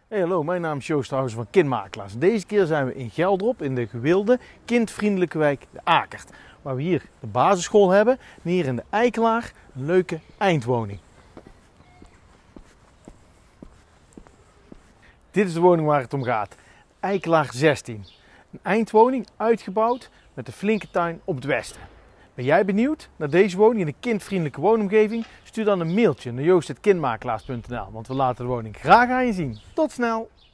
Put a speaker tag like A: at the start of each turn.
A: Hey, hallo, mijn naam is Joost Housen van Kindmakelaars. Deze keer zijn we in Geldrop in de gewilde, kindvriendelijke wijk De Akert. Waar we hier de basisschool hebben en hier in de Eikelaar een leuke eindwoning. Dit is de woning waar het om gaat. Eikelaar 16. Een eindwoning uitgebouwd met een flinke tuin op het westen. Ben jij benieuwd naar deze woning in een kindvriendelijke woonomgeving? Stuur dan een mailtje naar joost@kindmakelaars.nl, want we laten de woning graag aan je zien. Tot snel!